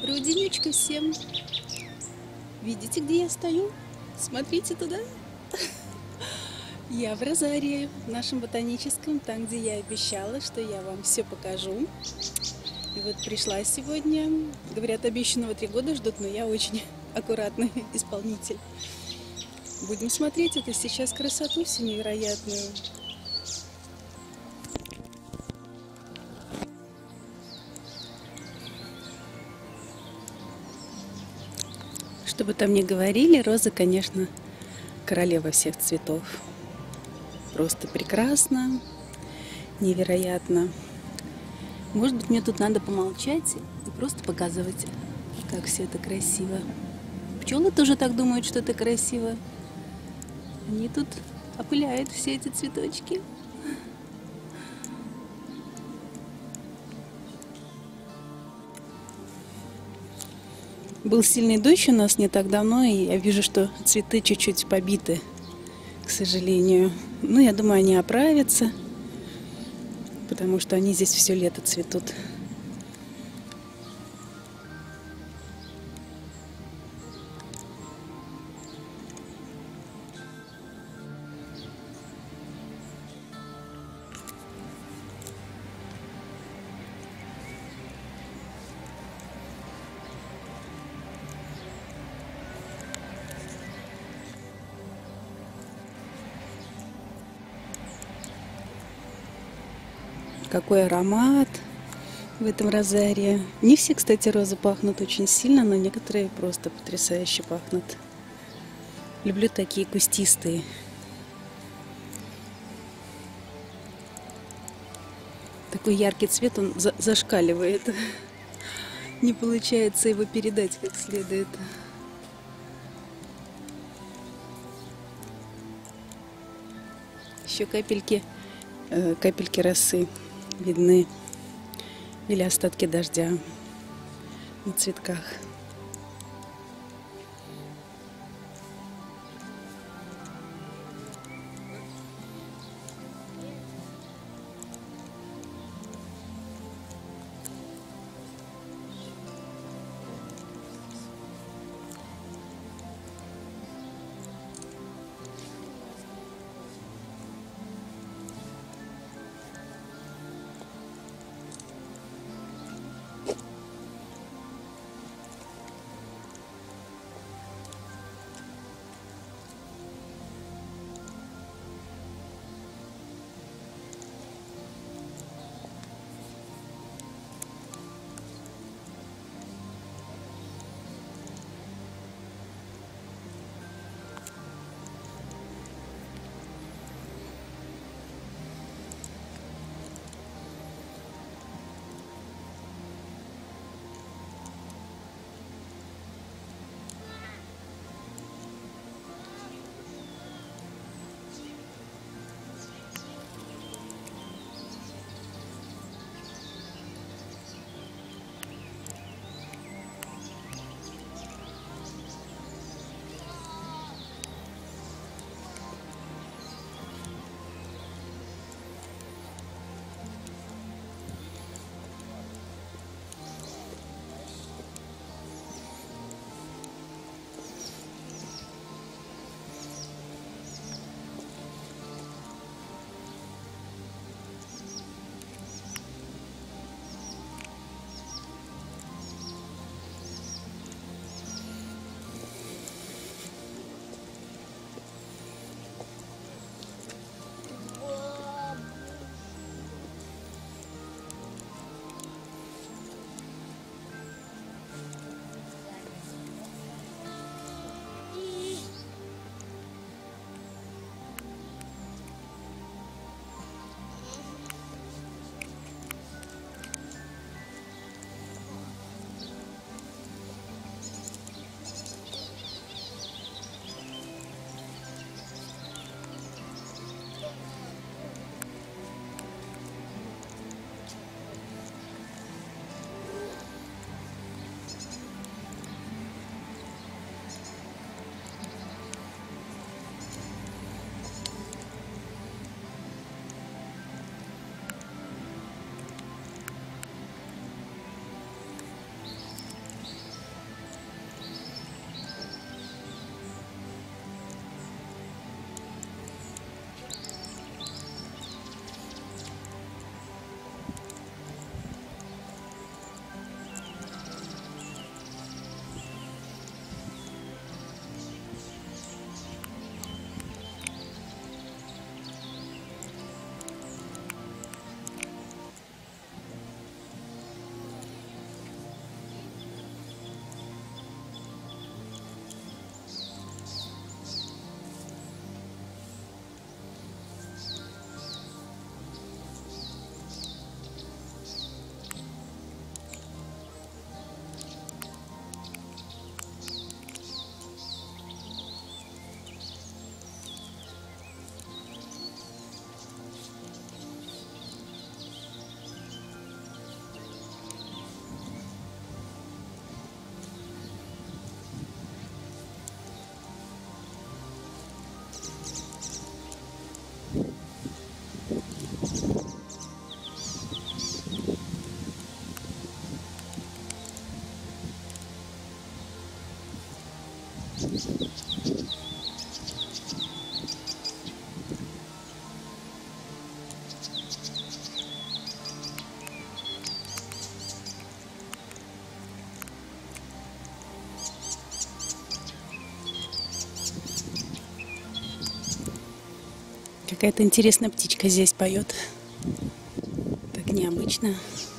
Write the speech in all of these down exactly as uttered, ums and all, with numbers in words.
Доброго денечка всем! Видите, где я стою? Смотрите туда! Я в Розарии, в нашем ботаническом, там, где я обещала, что я вам все покажу. И вот пришла сегодня. Говорят, обещанного три года ждут, но я очень аккуратный исполнитель. Будем смотреть это сейчас красоту всю невероятную. Что бы там ни говорили, роза, конечно, королева всех цветов. Просто прекрасно, невероятно. Может быть, мне тут надо помолчать и просто показывать, как все это красиво. Пчелы тоже так думают, что это красиво. Они тут опыляют все эти цветочки. Был сильный дождь у нас не так давно, и я вижу, что цветы чуть-чуть побиты, к сожалению. Ну, я думаю, они оправятся, потому что они здесь все лето цветут. Какой аромат в этом розарии. Не все, кстати, розы пахнут очень сильно, но некоторые просто потрясающе пахнут. Люблю такие кустистые. Такой яркий цвет, он за зашкаливает. Не получается его передать как следует. Еще капельки, э, капельки росы видны, или остатки дождя на цветках. Какая-то интересная птичка здесь поет. Так необычно.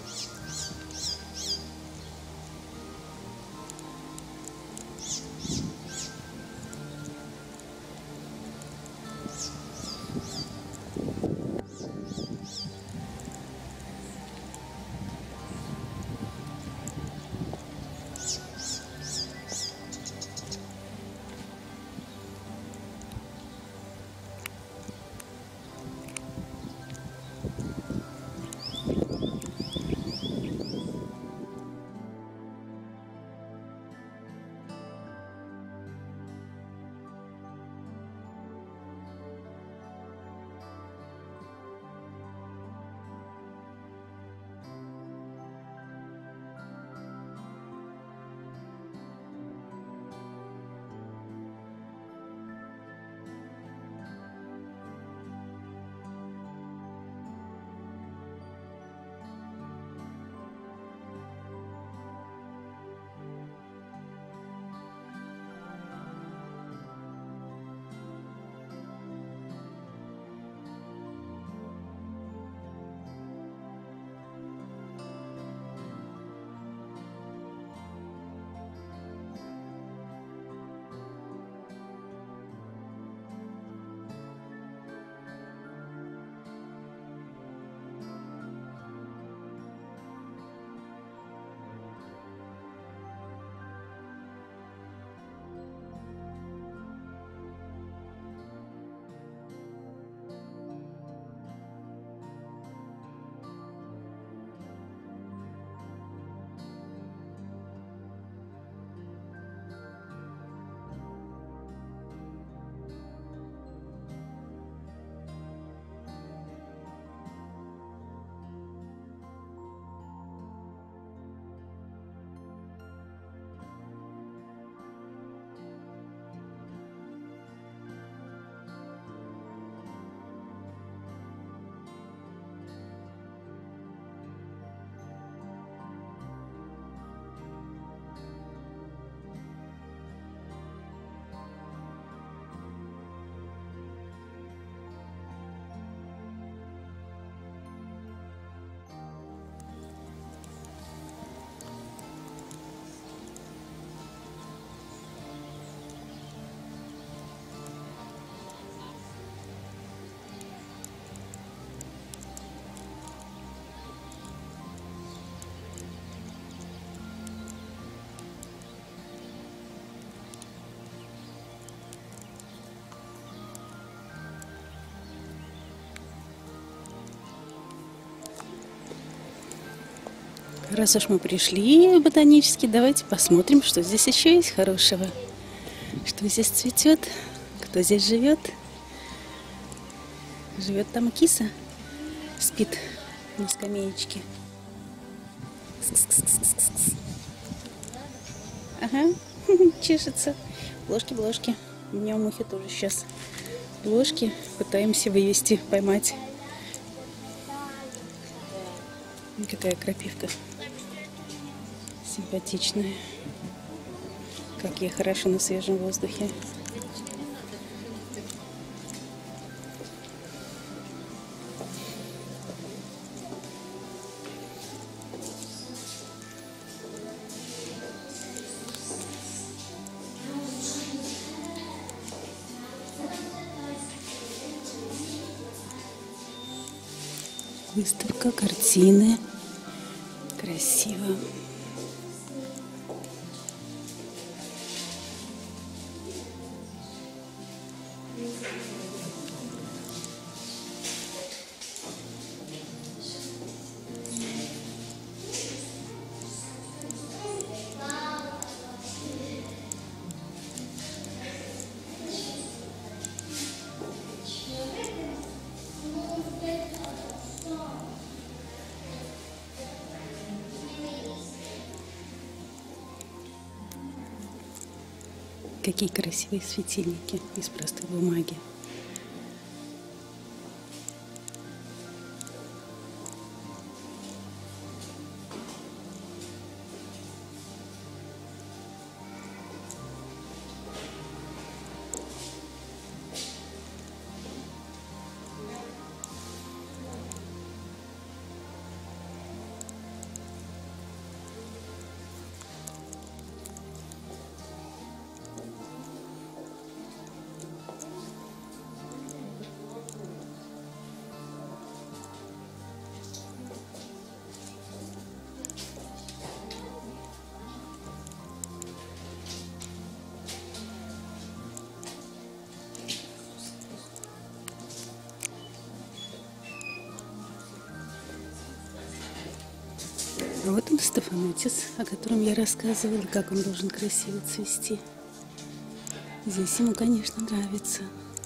Раз уж мы пришли в ботанический, давайте посмотрим, что здесь еще есть хорошего. Что здесь цветет, кто здесь живет. Живет там киса, спит на скамеечке. Ага, чешется. Бложки-бложки. У меня мухи тоже сейчас. Бложки пытаемся вывести, поймать. Какая крапивка. Симпатичная. Как ей хорошо на свежем воздухе. Выставка, картины. Красиво. Какие красивые светильники из простой бумаги. А вот он, стефанотис, о котором я рассказывала, как он должен красиво цвести. Здесь ему, конечно, нравится.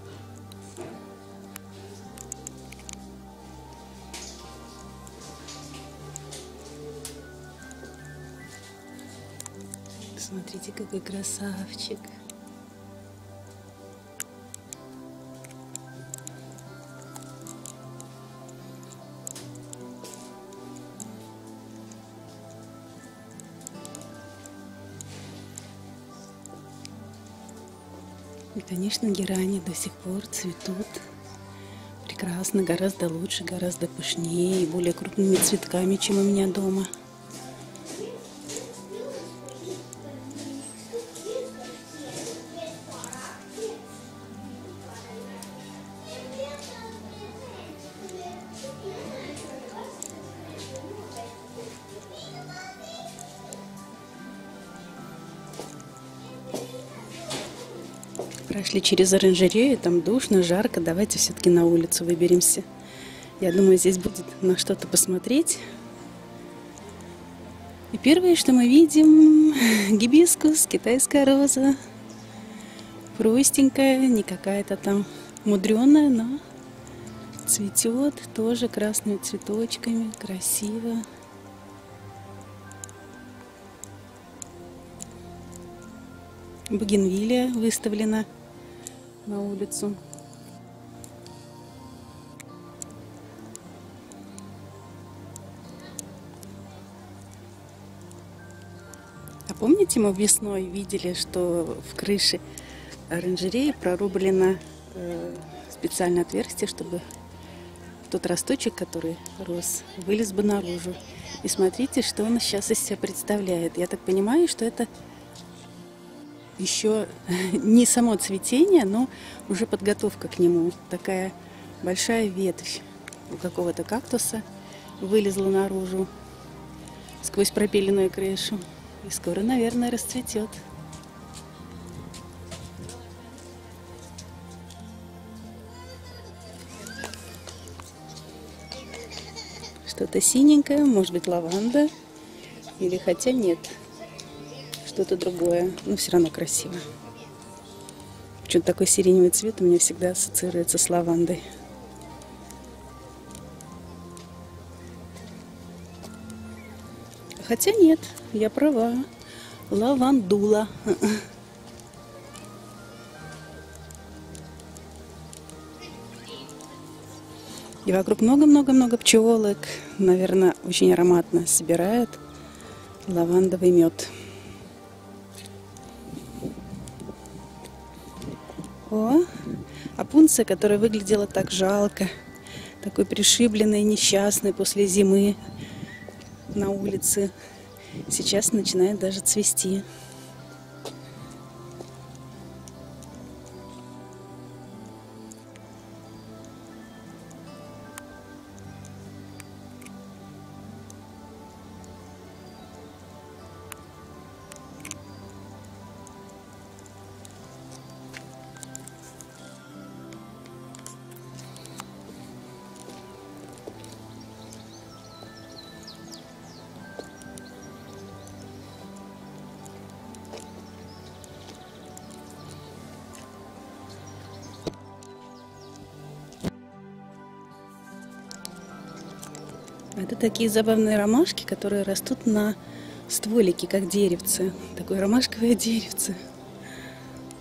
Смотрите, какой красавчик. И, конечно, герани до сих пор цветут прекрасно, гораздо лучше, гораздо пышнее и более крупными цветками, чем у меня дома. Прошли через оранжерею, там душно, жарко. Давайте все-таки на улицу выберемся. Я думаю, здесь будет на что-то посмотреть. И первое, что мы видим, гибискус, китайская роза. Простенькая, не какая-то там мудреная, но цветет тоже красными цветочками, красиво. Бугенвилия выставлена на улицу. А помните, мы весной видели, что в крыше оранжереи прорублено э, специальное отверстие, чтобы тот росточек, который рос, вылез бы наружу. И смотрите, что он сейчас из себя представляет. Я так понимаю, что это еще не само цветение, но уже подготовка к нему. Такая большая ветвь у какого-то кактуса вылезла наружу сквозь пропиленную крышу. И скоро, наверное, расцветет. Что-то синенькое, может быть, лаванда. Или хотя нет. Что-то другое, но все равно красиво. Почему-то такой сиреневый цвет у меня всегда ассоциируется с лавандой. Хотя нет, я права. Лавандула. И вокруг много-много-много пчелок. Наверное, очень ароматно собирают лавандовый мед. О, опунция, которая выглядела так жалко, такой пришибленной, несчастной после зимы на улице, сейчас начинает даже цвести. Это такие забавные ромашки, которые растут на стволике, как деревце. Такое ромашковое деревце.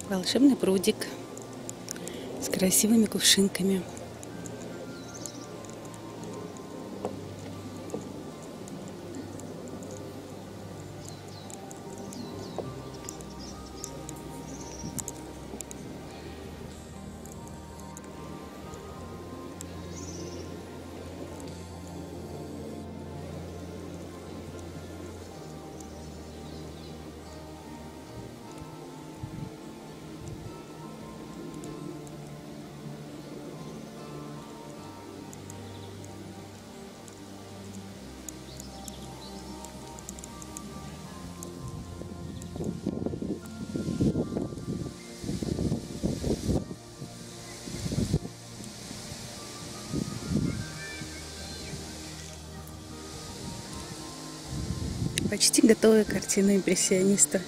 Волшебный прудик с красивыми кувшинками. Почти готовая картина импрессиониста.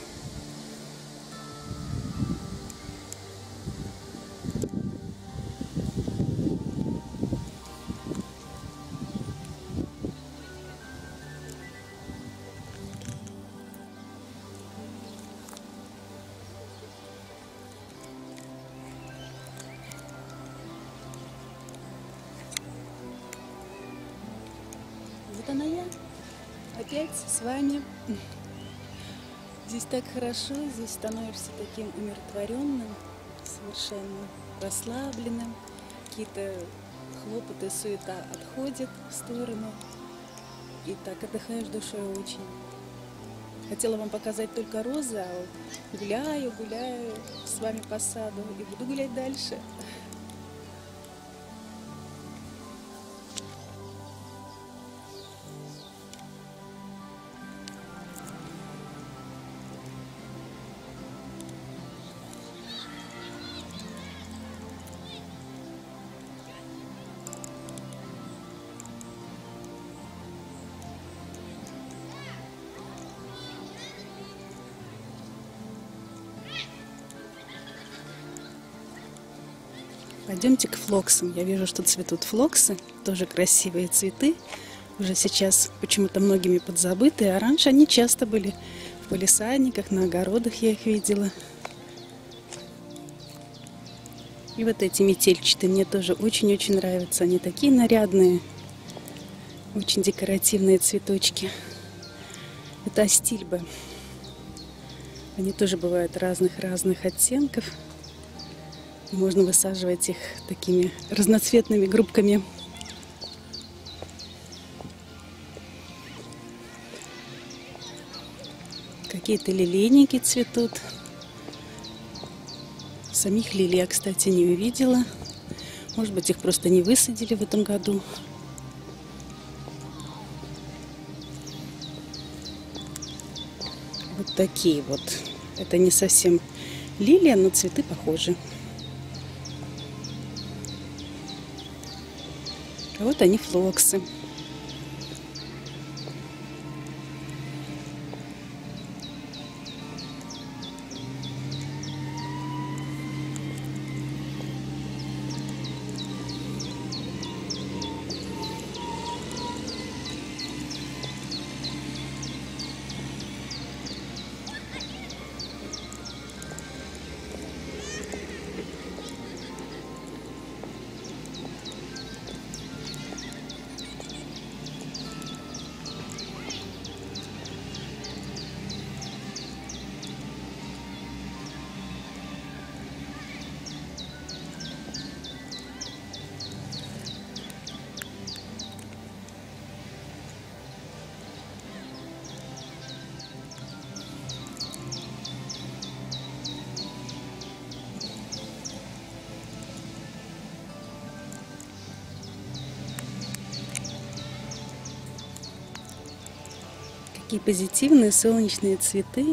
Вот она я. Опять с вами. Здесь так хорошо, здесь становишься таким умиротворенным, совершенно расслабленным. Какие-то хлопоты, суета отходят в сторону. И так отдыхаешь душой очень. Хотела вам показать только розы, а вот гуляю, гуляю с вами по саду и буду гулять дальше. Пойдемте к флоксам. Я вижу, что цветут флоксы. Тоже красивые цветы. Уже сейчас почему-то многими подзабыты. А раньше они часто были в палисадниках, на огородах я их видела. И вот эти метельчатые мне тоже очень-очень нравятся. Они такие нарядные. Очень декоративные цветочки. Это астильбы. Они тоже бывают разных-разных оттенков. Можно высаживать их такими разноцветными группками. Какие-то лилейники цветут. Самих лилий я, кстати, не увидела. Может быть, их просто не высадили в этом году. Вот такие вот. Это не совсем лилия, но цветы похожи. А вот они, флоксы. Такие позитивные солнечные цветы.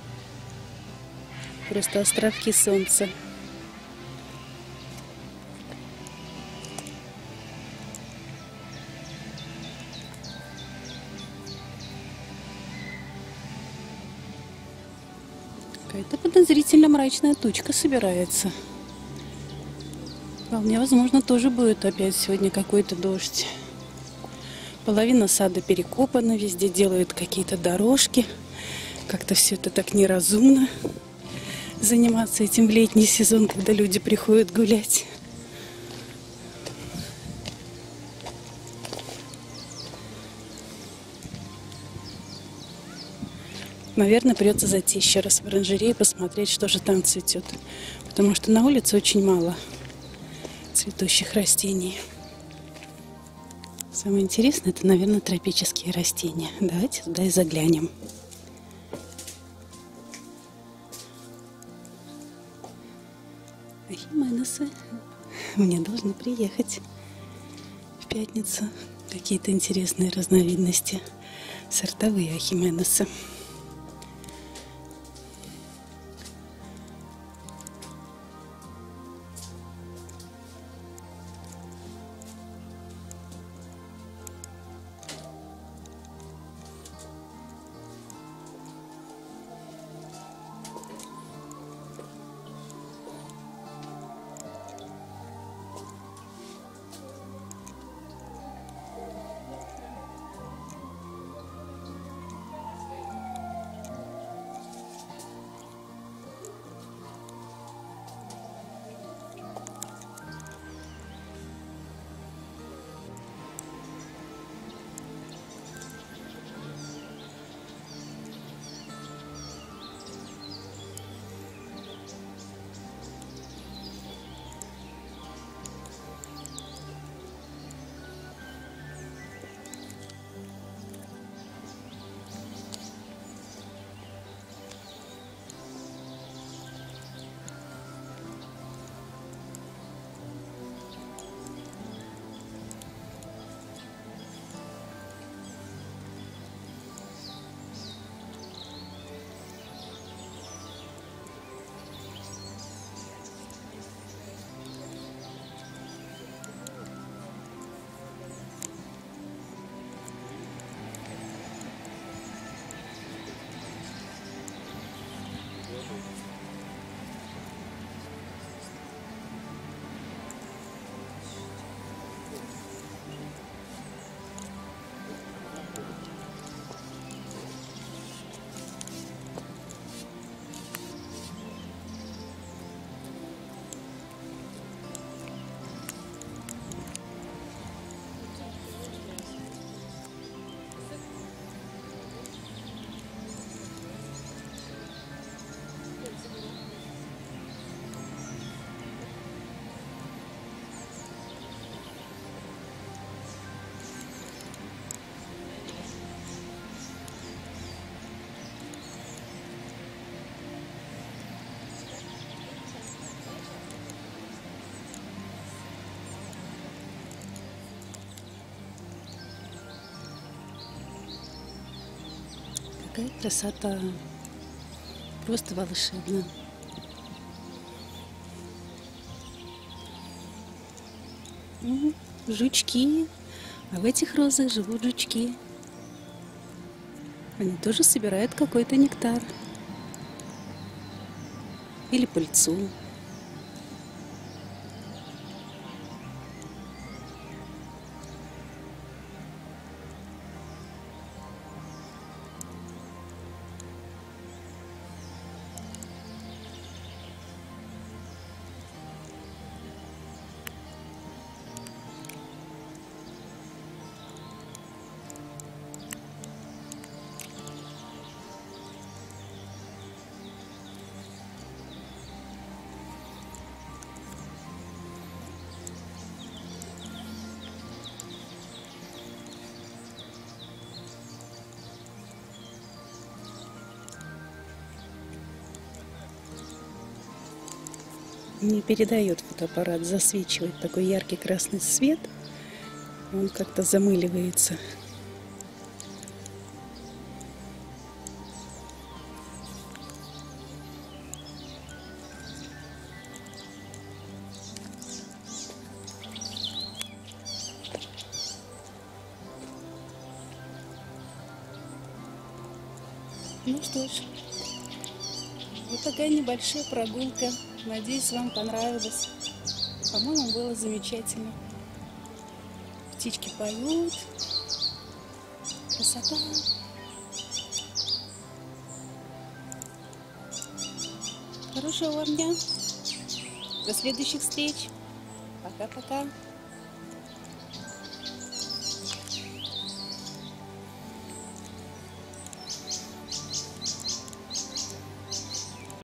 Просто островки солнца. Какая-то подозрительно мрачная тучка собирается. Вполне возможно, тоже будет опять сегодня какой-то дождь. Половина сада перекопана, везде делают какие-то дорожки. Как-то все это так неразумно. заниматься этим в летний сезон, когда люди приходят гулять. Наверное, придется зайти еще раз в оранжерею и посмотреть, что же там цветет. Потому что на улице очень мало цветущих растений. Самое интересное, это, наверное, тропические растения. Давайте туда и заглянем. Ахименесы мне должны приехать в пятницу. Какие-то интересные разновидности. Сортовые ахименесы. Какая красота! Просто волшебно. М, Жучки. А в этих розах живут жучки. Они тоже собирают какой-то нектар. Или пыльцу. Не передает фотоаппарат, засвечивает такой яркий красный свет, он как-то замыливается. Ну что ж, вот такая небольшая прогулка. Надеюсь, вам понравилось. По-моему, было замечательно. Птички поют. Красота. Хорошего вам дня. До следующих встреч. Пока-пока.